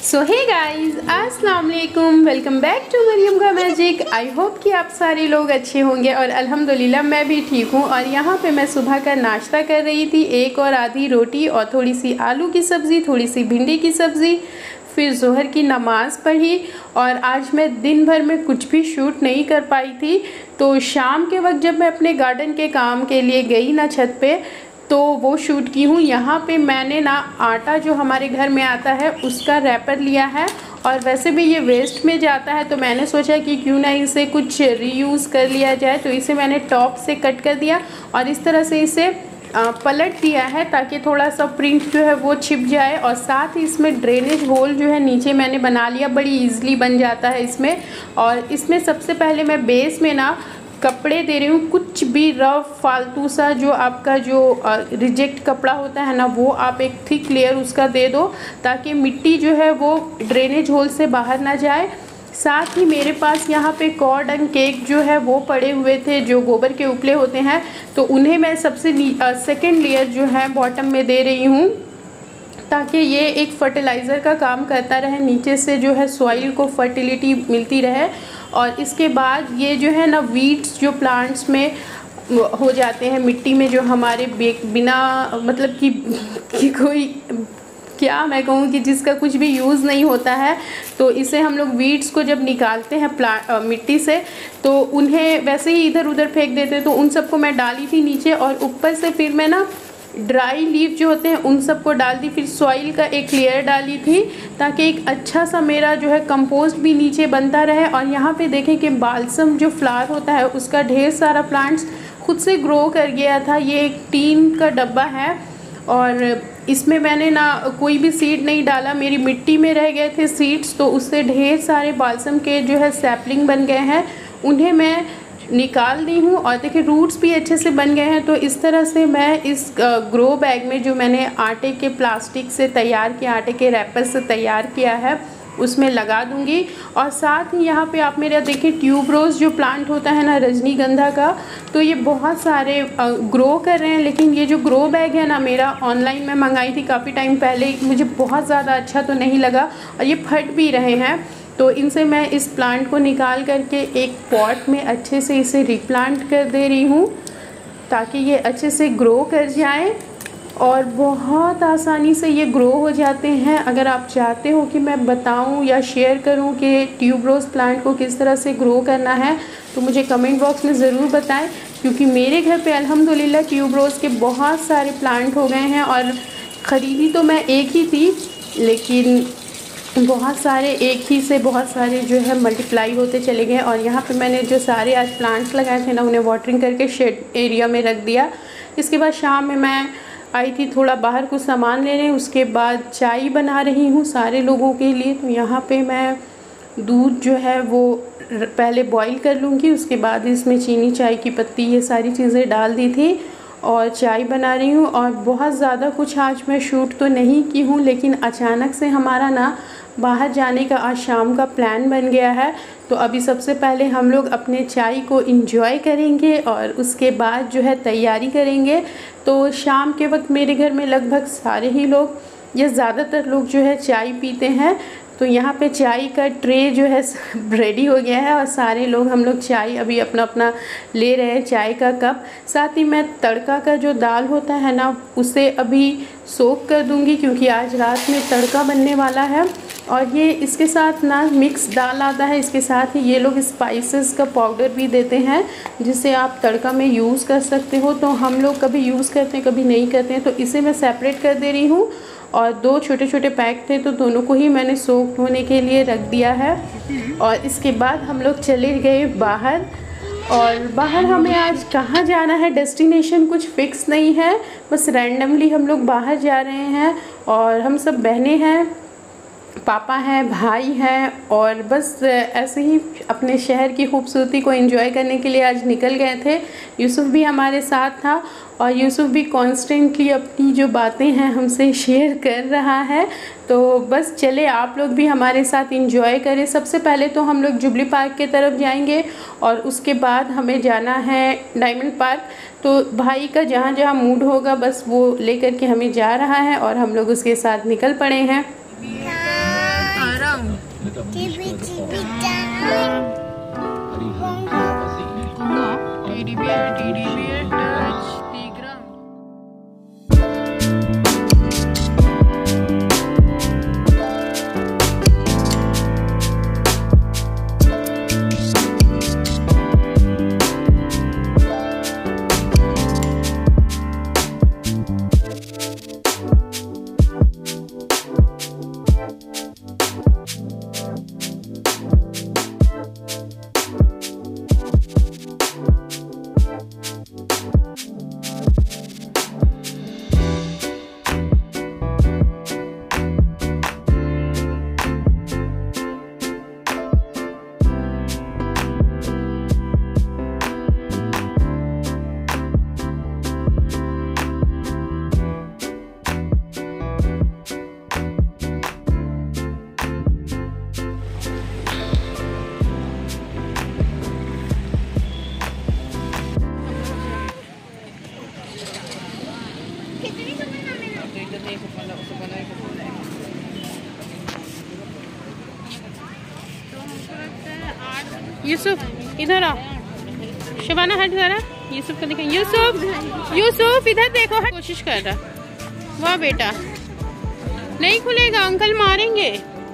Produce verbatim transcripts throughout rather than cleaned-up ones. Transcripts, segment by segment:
सो hey guys, अस्सलाम वालेकुम, welcome back to Maryam का मैजिक। आई होप कि आप सारे लोग अच्छे होंगे और अल्हम्दुलिल्लाह मैं भी ठीक हूँ। और यहाँ पे मैं सुबह का नाश्ता कर रही थी, एक और आधी रोटी और थोड़ी सी आलू की सब्ज़ी, थोड़ी सी भिंडी की सब्ज़ी, फिर ज़ोहर की नमाज़ पढ़ी। और आज मैं दिन भर में कुछ भी शूट नहीं कर पाई थी, तो शाम के वक्त जब मैं अपने गार्डन के काम के लिए गई ना छत पे, तो वो शूट की हूँ। यहाँ पे मैंने ना आटा जो हमारे घर में आता है उसका रैपर लिया है, और वैसे भी ये वेस्ट में जाता है, तो मैंने सोचा कि क्यों ना इसे कुछ रीयूज़ कर लिया जाए। तो इसे मैंने टॉप से कट कर दिया और इस तरह से इसे पलट दिया है ताकि थोड़ा सा प्रिंट जो है वो छिप जाए। और साथ ही इसमें ड्रेनेज होल जो है नीचे मैंने बना लिया, बड़ी ईज़िली बन जाता है इसमें। और इसमें सबसे पहले मैं बेस में ना कपड़े दे रही हूँ, कुछ भी रफ फालतू सा जो आपका जो रिजेक्ट कपड़ा होता है ना, वो आप एक थिक लेयर उसका दे दो ताकि मिट्टी जो है वो ड्रेनेज होल से बाहर ना जाए। साथ ही मेरे पास यहाँ पे कॉर्डन केक जो है वो पड़े हुए थे, जो गोबर के उपले होते हैं, तो उन्हें मैं सबसे सेकेंड लेयर जो है बॉटम में दे रही हूँ ताकि ये एक फर्टिलाइज़र का काम करता रहे, नीचे से जो है सॉइल को फर्टिलिटी मिलती रहे। और इसके बाद ये जो है ना वीड्स जो प्लांट्स में हो जाते हैं मिट्टी में, जो हमारे बिना मतलब कि, कि कोई क्या मैं कहूँ कि जिसका कुछ भी यूज़ नहीं होता है, तो इसे हम लोग वीड्स को जब निकालते हैं प्लांट मिट्टी से, तो उन्हें वैसे ही इधर उधर फेंक देते हैं। तो उन सबको मैं डाली थी नीचे, और ऊपर से फिर मैं ना ड्राई लीफ जो होते हैं उन सबको डाल दी, फिर सॉइल का एक लेयर डाली थी ताकि एक अच्छा सा मेरा जो है कंपोस्ट भी नीचे बनता रहे। और यहाँ पे देखें कि बालसम जो फ्लावर होता है उसका ढेर सारा प्लांट्स खुद से ग्रो कर गया था। ये एक टीन का डब्बा है और इसमें मैंने ना कोई भी सीड नहीं डाला, मेरी मिट्टी में रह गए थे सीड्स, तो उससे ढेर सारे बालसम के जो है सैपलिंग बन गए हैं, उन्हें मैं निकाल दी हूँ। और देखिए रूट्स भी अच्छे से बन गए हैं। तो इस तरह से मैं इस ग्रो बैग में जो मैंने आटे के प्लास्टिक से तैयार किया, आटे के रैपर से तैयार किया है, उसमें लगा दूंगी। और साथ ही यहाँ पे आप मेरा देखिए ट्यूब रोज़ जो प्लांट होता है ना रजनीगंधा का, तो ये बहुत सारे ग्रो कर रहे हैं। लेकिन ये जो ग्रो बैग है ना मेरा ऑनलाइन में मंगाई थी काफ़ी टाइम पहले, मुझे बहुत ज़्यादा अच्छा तो नहीं लगा और ये फट भी रहे हैं। तो इनसे मैं इस प्लांट को निकाल करके एक पॉट में अच्छे से इसे रिप्लांट कर दे रही हूँ ताकि ये अच्छे से ग्रो कर जाए। और बहुत आसानी से ये ग्रो हो जाते हैं। अगर आप चाहते हो कि मैं बताऊं या शेयर करूं कि ट्यूब रोज़ प्लांट को किस तरह से ग्रो करना है, तो मुझे कमेंट बॉक्स में ज़रूर बताएं, क्योंकि मेरे घर पे अल्हम्दुलिल्लाह ट्यूब रोज़ के बहुत सारे प्लांट हो गए हैं। और ख़रीदी तो मैं एक ही थी, लेकिन बहुत सारे एक ही से बहुत सारे जो है मल्टीप्लाई होते चले गए। और यहाँ पे मैंने जो सारे आज प्लांट्स लगाए थे ना, उन्हें वाटरिंग करके शेड एरिया में रख दिया। इसके बाद शाम में मैं आई थी थोड़ा बाहर कुछ सामान लेने, उसके बाद चाय बना रही हूँ सारे लोगों के लिए। तो यहाँ पे मैं दूध जो है वो पहले बॉईल कर लूँगी, उसके बाद इसमें चीनी, चाय की पत्ती, ये सारी चीज़ें डाल दी थी और चाय बना रही हूँ। और बहुत ज़्यादा कुछ आज मैं शूट तो नहीं की हूँ, लेकिन अचानक से हमारा ना बाहर जाने का आज शाम का प्लान बन गया है। तो अभी सबसे पहले हम लोग अपने चाय को एंजॉय करेंगे और उसके बाद जो है तैयारी करेंगे। तो शाम के वक्त मेरे घर में लगभग सारे ही लोग या ज़्यादातर लोग जो है चाय पीते हैं। तो यहाँ पे चाय का ट्रे जो है रेडी हो गया है और सारे लोग हम लोग चाय अभी अपना अपना ले रहे हैं, चाय का कप। साथ ही मैं तड़का का जो दाल होता है ना, उसे अभी सोक कर दूंगी, क्योंकि आज रात में तड़का बनने वाला है। और ये इसके साथ ना मिक्स दाल आता है, इसके साथ ही ये लोग स्पाइसेस का पाउडर भी देते हैं जिसे आप तड़का में यूज़ कर सकते हो। तो हम लोग कभी यूज़ करते हैं, कभी नहीं करते हैं, तो इसे मैं सेपरेट कर दे रही हूँ। और दो छोटे छोटे पैक थे, तो दोनों को ही मैंने सोक होने के लिए रख दिया है। और इसके बाद हम लोग चले गए बाहर। और बाहर हमें आज कहाँ जाना है, डेस्टिनेशन कुछ फ़िक्स नहीं है, बस रैंडमली हम लोग बाहर जा रहे हैं। और हम सब बहनें हैं, पापा हैं, भाई हैं, और बस ऐसे ही अपने शहर की खूबसूरती को एंजॉय करने के लिए आज निकल गए थे। यूसुफ भी हमारे साथ था और यूसुफ भी कॉन्स्टेंटली अपनी जो बातें हैं हमसे शेयर कर रहा है। तो बस चले आप लोग भी हमारे साथ एंजॉय करें। सबसे पहले तो हम लोग जुबली पार्क के तरफ जाएंगे और उसके बाद हमें जाना है डायमंड पार्क। तो भाई का जहाँ जहाँ मूड होगा बस वो लेकर के हमें जा रहा है और हम लोग उसके साथ निकल पड़े हैं। Chibi chibi down. Teddy bear, teddy bear, touch the ground. Yusuf इधर आ, शबाना हट जरा, यूसुफ को दिखा। यूसुफ यूसुफ इधर देखो, हट। कोशिश कर रहा, वाह बेटा, नहीं खुलेगा, अंकल मारेंगे।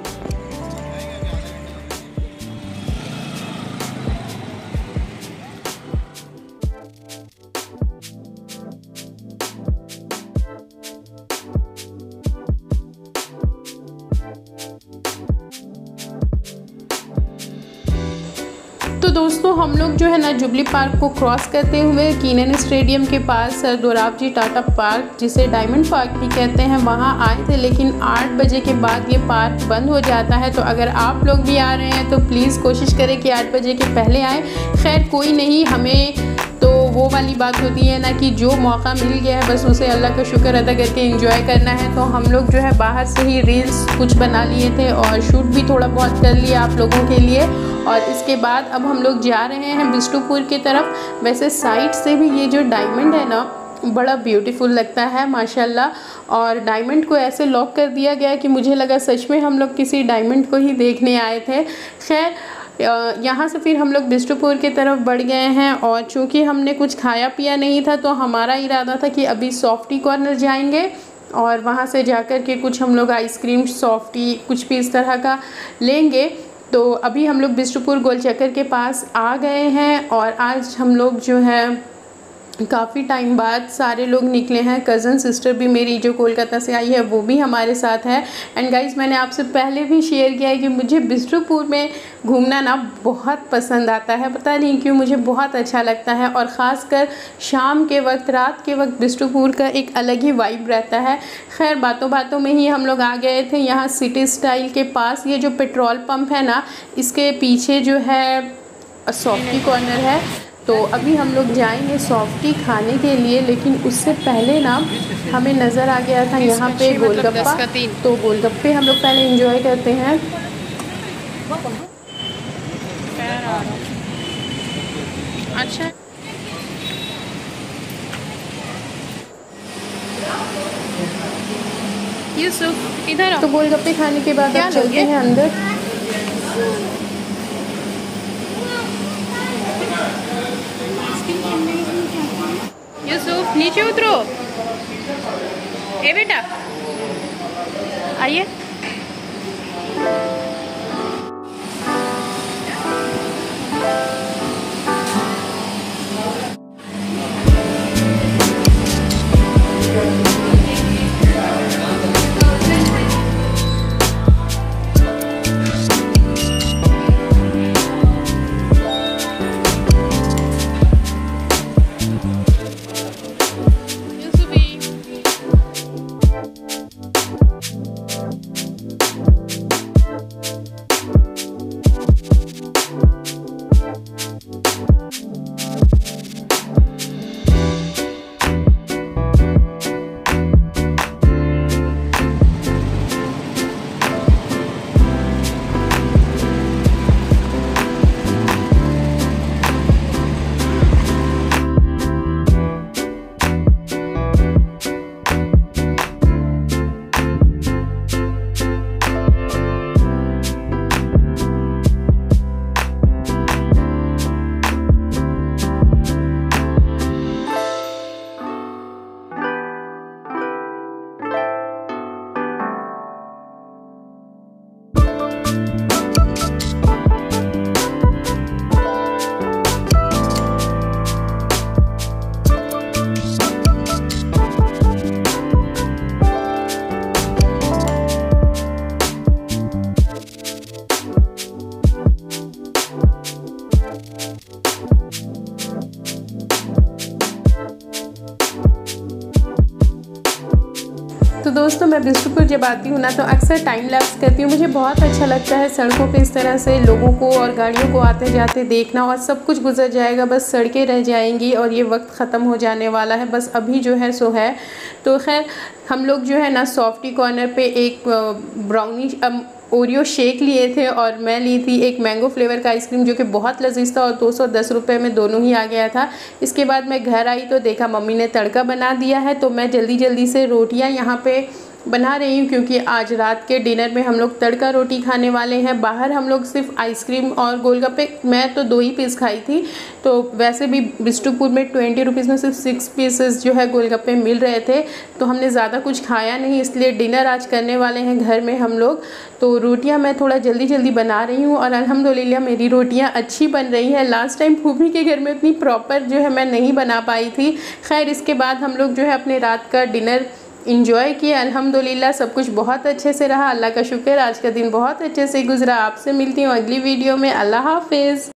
तो दोस्तों हम लोग जो है ना जुबली पार्क को क्रॉस करते हुए कीनन स्टेडियम के पास सर दोराबजी टाटा पार्क, जिसे डायमंड पार्क भी कहते हैं, वहां आए थे। लेकिन आठ बजे के बाद ये पार्क बंद हो जाता है। तो अगर आप लोग भी आ रहे हैं तो प्लीज़ कोशिश करें कि आठ बजे के पहले आएँ। खैर कोई नहीं, हमें तो वो वाली बात होती है ना कि जो मौका मिल गया है बस उसे अल्लाह का शुक्र अदा करके एंजॉय करना है। तो हम लोग जो है बाहर से ही रील्स कुछ बना लिए थे और शूट भी थोड़ा बहुत कर लिया आप लोगों के लिए। और इसके बाद अब हम लोग जा रहे हैं बिष्टुपुर की तरफ। वैसे साइड से भी ये जो डायमंड है ना बड़ा ब्यूटीफुल लगता है माशाल्लाह। और डायमंड को ऐसे लॉक कर दिया गया कि मुझे लगा सच में हम लोग किसी डायमंड को ही देखने आए थे। खैर यहाँ से फिर हम लोग बिष्टुपुर की तरफ बढ़ गए हैं। और चूँकि हमने कुछ खाया पिया नहीं था तो हमारा इरादा था कि अभी सॉफ्टी कॉर्नर जाएंगे और वहाँ से जाकर के कुछ हम लोग आइसक्रीम, सॉफ्टी, कुछ भी इस तरह का लेंगे। तो अभी हम लोग बिष्टुपुर गोल चक्कर के पास आ गए हैं। और आज हम लोग जो है काफ़ी टाइम बाद सारे लोग निकले हैं। कज़न सिस्टर भी मेरी जो कोलकाता से आई है वो भी हमारे साथ है। एंड गाइस मैंने आपसे पहले भी शेयर किया है कि मुझे बिष्टुपुर में घूमना ना बहुत पसंद आता है, पता नहीं क्यों, मुझे बहुत अच्छा लगता है। और ख़ासकर शाम के वक्त, रात के वक्त बिष्टुपुर का एक अलग ही वाइब रहता है। खैर बातों बातों में ही हम लोग आ गए थे यहाँ सिटी स्टाइल के पास। ये जो पेट्रोल पंप है ना इसके पीछे जो है सॉफ्टी कॉर्नर है। तो अभी हम लोग जाएंगे सॉफ्टी खाने के लिए। लेकिन उससे पहले ना हमें नज़र आ गया था यहाँ पे गोलगप्पा। तो गोलगप्पे हम लोग पहले एंजॉय करते हैं। अच्छा यूसुफ इधर। तो गोलगप्पे खाने के बाद अब चलते हैं अंदर। यूसुफ नीचे उतरो, ए बेटा आइए। मैं बिस्टुपुर जब आती हूँ ना तो अक्सर टाइम लैप्स करती हूँ। मुझे बहुत अच्छा लगता है सड़कों पे इस तरह से लोगों को और गाड़ियों को आते जाते देखना, और सब कुछ गुजर जाएगा, बस सड़कें रह जाएंगी और ये वक्त ख़त्म हो जाने वाला है, बस अभी जो है सो है। तो खैर हम लोग जो है ना सॉफ्टी कॉर्नर पे एक ब्राउनी ओरियो शेक लिए थे और मैं ली थी एक मैंगो फ्लेवर का आइसक्रीम जो कि बहुत लजीज था और दो सौ दस रुपये में दोनों ही आ गया था। इसके बाद मैं घर आई तो देखा मम्मी ने तड़का बना दिया है, तो मैं जल्दी जल्दी से रोटियां यहाँ पे बना रही हूँ क्योंकि आज रात के डिनर में हम लोग तड़का रोटी खाने वाले हैं। बाहर हम लोग सिर्फ आइसक्रीम और गोलगप्पे, मैं तो दो ही पीस खाई थी, तो वैसे भी बिस्टुपुर में ट्वेंटी रुपीज़ में सिर्फ सिक्स पीसेस जो है गोलगप्पे मिल रहे थे, तो हमने ज़्यादा कुछ खाया नहीं, इसलिए डिनर आज करने वाले हैं घर में हम लोग। तो रोटियां मैं थोड़ा जल्दी जल्दी बना रही हूँ और अल्हम्दुलिल्लाह मेरी रोटियां अच्छी बन रही हैं। लास्ट टाइम फूफी के घर में उतनी प्रॉपर जो है मैं नहीं बना पाई थी। खैर इसके बाद हम लोग जो है अपने रात का डिनर इंजॉय किया। अल्हम्दुलिल्लाह सब कुछ बहुत अच्छे से रहा, अल्लाह का शुक्र, आज का दिन बहुत अच्छे से गुजरा। आपसे मिलती हूँ अगली वीडियो में। अल्लाह हाफिज़।